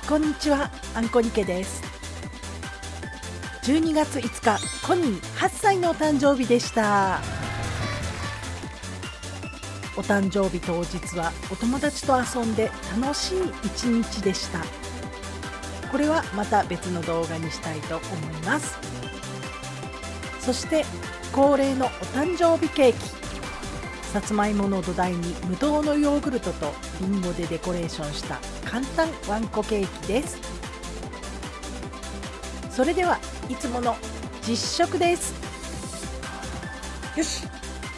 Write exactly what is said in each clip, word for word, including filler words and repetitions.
こんにちは、あんこにけです。じゅうにがついつか、コニーはっさいのお誕生日でした。お誕生日当日はお友達と遊んで楽しい一日でした。これはまた別の動画にしたいと思います。そして恒例のお誕生日ケーキ、さつまいもの土台に無糖のヨーグルトとりんごでデコレーションした簡単わんこケーキです。それではいつもの実食です。よし、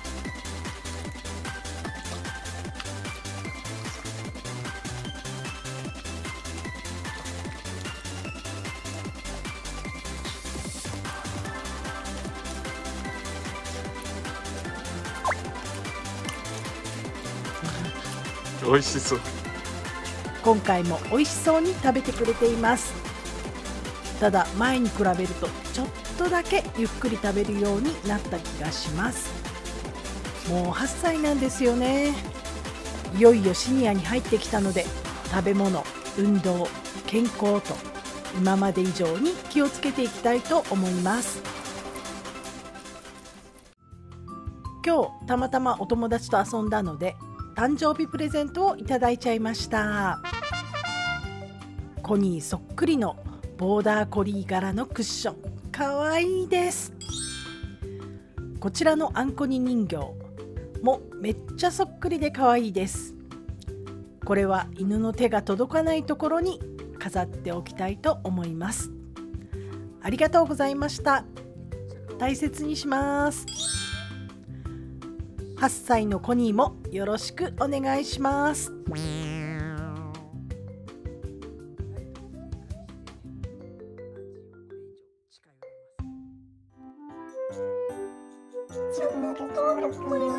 美味しそう。 今回も美味しそうに食べてくれています。ただ前に比べるとちょっとだけゆっくり食べるようになった気がします。もうはっさいなんですよね。いよいよシニアに入ってきたので、食べ物、運動、健康と今まで以上に気をつけていきたいと思います。今日たまたまお友達と遊んだので誕生日プレゼントをいただいちゃいました。コニーそっくりのボーダーコリー柄のクッション、かわいいです。こちらのあんこに人形もめっちゃそっくりでかわいいです。これは犬の手が届かないところに飾っておきたいと思います。ありがとうございました。大切にします。はっさいのコニーもよろしくお願いします。 チョコレート